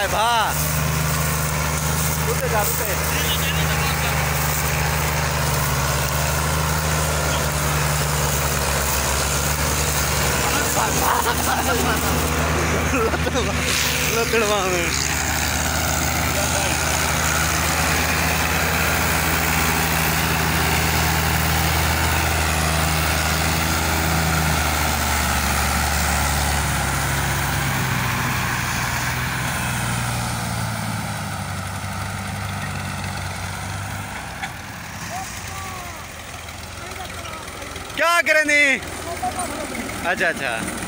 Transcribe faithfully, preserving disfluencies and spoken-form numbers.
है भा रुके जा रुके लतड़वा में क्या करें नी अच्छा अच्छा